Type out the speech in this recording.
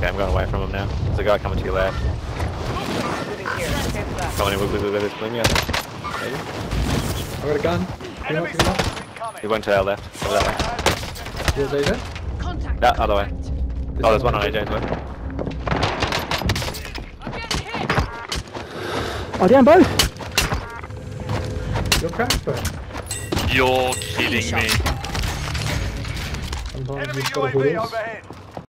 Okay, I'm going away from him now. There's a guy coming to your left. Coming in with me, I think. Maybe? I got a gun. He went to our left. Over that way. Where's AJ? That other way. Oh, there's one on AJ's way. Oh, damn, both! You're cracked, bro. You're kidding me. Sometimes you've got to